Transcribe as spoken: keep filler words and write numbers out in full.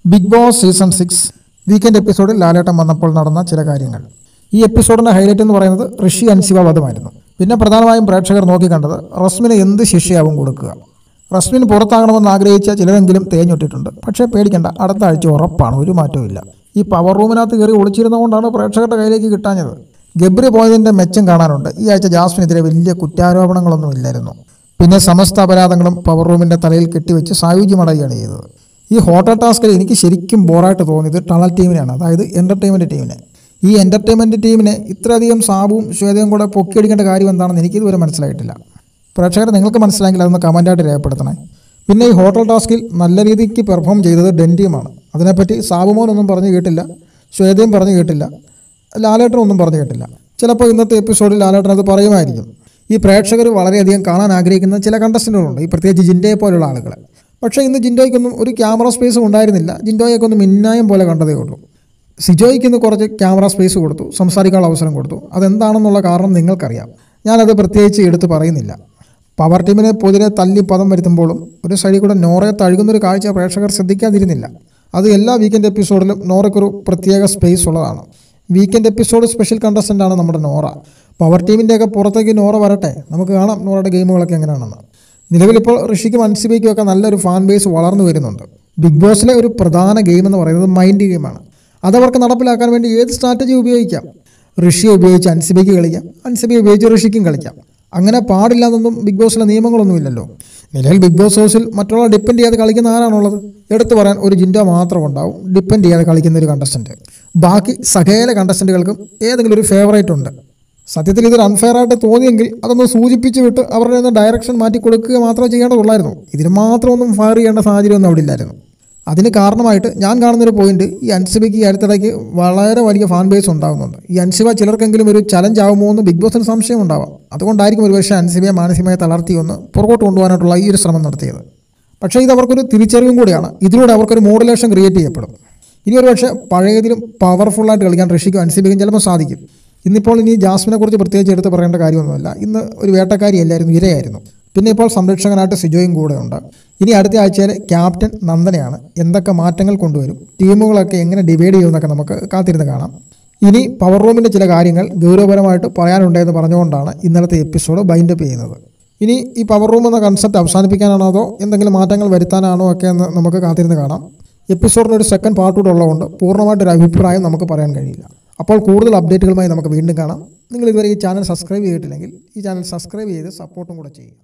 Big Boss season six weekend എപ്പിസോഡിൽ ലാലേട്ടൻ വന്നപ്പോൾ നടന്ന ചില കാര്യങ്ങൾ. ഈ എപ്പിസോഡിൻ്റെ ഹൈലൈറ്റ് എന്ന് പറയുന്നത് ഋഷി അൻസിബ വധമായിരുന്നു. പിന്നെ പ്രധാനമായും പ്രേക്ഷകർ നോക്കിക്കണ്ടത് റസ്മിന് എന്ത് ശിക്ഷയാവും കൊടുക്കുക. റസ്മിൻ പുറത്താകണമെന്ന് ആഗ്രഹിച്ച ചിലരെങ്കിലും തേഞ്ഞൊട്ടിട്ടുണ്ട്. പക്ഷേ പേടിക്കേണ്ട, അടുത്ത ആഴ്ച ഉറപ്പാണ്, ഒരു മാറ്റവും ഇല്ല. ഈ പവർ റൂമിനകത്ത് കയറി ഒളിച്ചിരുന്നതുകൊണ്ടാണ് പ്രേക്ഷകരുടെ കയ്യിലേക്ക് കിട്ടാഞ്ഞത്. ഗബ്രി പോയതിൻ്റെ മെച്ചം കാണാനുണ്ട്. ഈ ആഴ്ച ജാസ്മിനെതിരെ വലിയ കുറ്റാരോപണങ്ങളൊന്നും ഇല്ലായിരുന്നു. പിന്നെ സമസ്ത അപരാധങ്ങളും പവർ റൂമിൻ്റെ തലയിൽ കെട്ടിവെച്ച് സായുജ്യമടയുകയാണ് ചെയ്തത്. ഈ ഹോട്ടൽ ടാസ്കിൽ എനിക്ക് ശരിക്കും ബോറായിട്ട് തോന്നിയത് ടണൽ ടീമിനെയാണ്, അതായത് എൻ്റർടൈൻമെൻറ്റ് ടീമിനെ. ഈ എൻ്റർടൈൻമെൻറ്റ് ടീമിനെ ഇത്രയധികം സാബുവും ശ്വേതയും കൂടെ പൊക്കിയടിക്കേണ്ട കാര്യം എന്താണെന്ന് എനിക്കിതുവരെ മനസ്സിലായിട്ടില്ല. പ്രേക്ഷകർ നിങ്ങൾക്ക് മനസ്സിലായെങ്കിൽ അതൊന്ന് കമൻറ്റായിട്ട് രേഖപ്പെടുത്തണേ. പിന്നെ ഈ ഹോട്ടൽ ടാസ്കിൽ നല്ല രീതിക്ക് പെർഫോം ചെയ്തത് ഡെൻറ്റിയുമാണ്. അതിനെപ്പറ്റി സാബുമോനൊന്നും പറഞ്ഞു കേട്ടില്ല, ശ്വേതയും പറഞ്ഞു കേട്ടില്ല, ലാലേട്ടനൊന്നും പറഞ്ഞു കേട്ടില്ല. ചിലപ്പോൾ ഇന്നത്തെ എപ്പിസോഡിൽ ലാലേട്ടൻ അത് പറയുമായിരിക്കും. ഈ പ്രേക്ഷകർ വളരെയധികം കാണാൻ ആഗ്രഹിക്കുന്ന ചില കണ്ടസ്റ്റൻ്റുകളുണ്ട്, ഈ പ്രത്യേകിച്ച് ജിൻഡയെ പോലുള്ള ആളുകൾ. പക്ഷേ ഇന്ന് ജിൻഡോയ്ക്കൊന്നും ഒരു ക്യാമറ സ്പേസും ഉണ്ടായിരുന്നില്ല. ജിൻഡോയൊക്കെ ഒന്ന് മിന്നായം പോലെ കണ്ടതേ ഉള്ളൂ. സിജോയ്ക്ക് ഇന്ന് കുറച്ച് ക്യാമറ സ്പേസ് കൊടുത്തു, സംസാരിക്കാനുള്ള അവസരം കൊടുത്തു. അതെന്താണെന്നുള്ള കാരണം നിങ്ങൾക്കറിയാം, ഞാനത് പ്രത്യേകിച്ച് എടുത്ത് പറയുന്നില്ല. പവർ ടീമിനെ പൊതുവെ തല്ലി പദം വരുത്തുമ്പോഴും ഒരു സൈഡിൽ കൂടെ നോറയെ തഴുകുന്നൊരു കാഴ്ച പ്രേക്ഷകർ ശ്രദ്ധിക്കാതിരുന്നില്ല. അത് എല്ലാ വീക്കെൻഡ് എപ്പിസോഡിലും നോറയ്ക്കൊരു പ്രത്യേക സ്പേസ് ഉള്ളതാണ്. വീക്കെൻഡ് എപ്പിസോഡ് സ്പെഷ്യൽ കണ്ടസ്റ്റൻ്റാണ് നമ്മുടെ നോറ. പവർ ടീമിൻ്റെയൊക്കെ പുറത്തേക്ക് നോറ വരട്ടെ, നമുക്ക് കാണാം നോറയുടെ ഗെയിമുകളൊക്കെ എങ്ങനെയാണെന്ന്. നിലവിലിപ്പോൾ ഋഷിക്കും അൻസിബയ്ക്കും ഒക്കെ നല്ലൊരു ഫാൻ ബേസ് വളർന്നു വരുന്നുണ്ട്. ബിഗ് ബോസിലെ ഒരു പ്രധാന ഗെയിം എന്ന് പറയുന്നത് മൈൻഡ് ഗെയിമാണ്. അതവർക്ക് നടപ്പിലാക്കാൻ വേണ്ടി ഏത് സ്ട്രാറ്റജി ഉപയോഗിക്കാം. ഋഷിയെ ഉപയോഗിച്ച് അൻസിബയ്ക്ക് കളിക്കാം, അൻസിബയെ ഉപയോഗിച്ച് ഋഷിക്കും കളിക്കാം. അങ്ങനെ പാടില്ല എന്നൊന്നും ബിഗ് ബോസിലെ നിയമങ്ങളൊന്നുമില്ലല്ലോ. നിലവിൽ ബിഗ് ബോസ് ഹൗസിൽ മറ്റുള്ള ഡിപ്പെൻഡ് ചെയ്യാതെ കളിക്കുന്ന ആരാണുള്ളത്? എടുത്തു പറയാൻ ഒരു ജിൻഡോ മാത്രം ഉണ്ടാവും ഡിപ്പെൻഡ് ചെയ്യാതെ കളിക്കുന്ന ഒരു കണ്ടസ്റ്റൻറ്റ്. ബാക്കി സകല കണ്ടസ്റ്റൻറ്റുകൾക്കും ഏതെങ്കിലും ഒരു ഫേവറേറ്റ് ഉണ്ട്. സത്യത്തിൽ ഇതൊരു അൺഫെയർ ആയിട്ട് തോന്നിയെങ്കിൽ അതൊന്ന് സൂചിപ്പിച്ച് വിട്ട് അവരുടെ നിന്ന് ഡയറക്ഷൻ മാറ്റി കൊടുക്കുക മാത്രമേ ചെയ്യേണ്ടതുള്ളായിരുന്നു. ഇതിന് മാത്രമൊന്നും ഫയർ ചെയ്യേണ്ട സാഹചര്യമൊന്നും അവിടെ ഇല്ലായിരുന്നു. അതിന് കാരണമായിട്ട് ഞാൻ കാണുന്നൊരു പോയിന്റ്, ഈ അൻസിബയ്ക്ക് ഈ അടുത്തിടയ്ക്ക് വളരെ വലിയ ഫാൻ ബേസ് ഉണ്ടാകുന്നുണ്ട്. ഈ അൻസിബ ചിലർക്കെങ്കിലും ഒരു ചലഞ്ച് ആകുമോ എന്ന് ബിഗ് ബോസിന് സംശയം ഉണ്ടാവാം. അതുകൊണ്ടായിരിക്കും ഒരുപക്ഷെ അൻസിബയെ മാനസികമായി തളർത്തി ഒന്ന് പുറകോട്ട് കൊണ്ടുപോകാനായിട്ടുള്ള ഈ ഒരു ശ്രമം നടത്തിയത്. പക്ഷേ ഇത് അവർക്കൊരു തിരിച്ചറിവും കൂടിയാണ്. ഇതിലൂടെ അവർക്കൊരു മോഡുലേഷൻ ക്രിയേറ്റ് ചെയ്യപ്പെടും. ഇനി ഒരു പക്ഷേ പഴയതിലും പവർഫുള്ളായിട്ട് കളിക്കാൻ ഋഷിക്കും അൻസിബയ്ക്കും ചിലപ്പോൾ സാധിക്കും. ഇന്നിപ്പോൾ ഇനി ജാസ്മിനെ കുറിച്ച് പ്രത്യേകിച്ച് എടുത്ത് പറയേണ്ട കാര്യമൊന്നുമില്ല. ഇന്ന് ഒരു വേട്ടക്കാരി അല്ലായിരുന്നു, ഇരയായിരുന്നു. പിന്നെ ഇപ്പോൾ സംരക്ഷകനായിട്ട് സിജോയും കൂടെ ഉണ്ട്. ഇനി അടുത്ത ആഴ്ചയിൽ ക്യാപ്റ്റൻ നന്ദനയാണ്. എന്തൊക്കെ മാറ്റങ്ങൾ കൊണ്ടുവരും, ടീമുകളൊക്കെ എങ്ങനെ ഡിവൈഡ് ചെയ്യുമെന്നൊക്കെ നമുക്ക് കാത്തിരുന്ന് കാണാം. ഇനി പവർ റൂമിൻ്റെ ചില കാര്യങ്ങൾ ഗൗരവപരമായിട്ട് പറയാനുണ്ടെന്ന് പറഞ്ഞുകൊണ്ടാണ് ഇന്നലത്തെ എപ്പിസോഡ് ബൈൻഡപ്പ് ചെയ്യുന്നത്. ഇനി ഈ പവർ റൂം എന്ന കൺസെപ്റ്റ് അവസാനിപ്പിക്കാനാണോ അതോ എന്തെങ്കിലും മാറ്റങ്ങൾ വരുത്താനാണോ ഒക്കെ എന്ന് നമുക്ക് കാത്തിരുന്ന് കാണാം. എപ്പിസോഡിനൊരു സെക്കൻഡ് പാർട്ട് കൂടെ ഉള്ളതുകൊണ്ട് പൂർണ്ണമായിട്ടൊരു അഭിപ്രായം നമുക്ക് പറയാൻ കഴിയില്ല. അപ്പോൾ കൂടുതൽ അപ്ഡേറ്റുകളുമായി നമുക്ക് വീണ്ടും കാണാം. നിങ്ങൾ ഇതുവരെ ഈ ചാനൽ സബ്സ്ക്രൈബ് ചെയ്തിട്ടില്ലെങ്കിൽ ഈ ചാനൽ സബ്സ്ക്രൈബ് ചെയ്ത് സപ്പോർട്ടും കൂടെ ചെയ്യുക.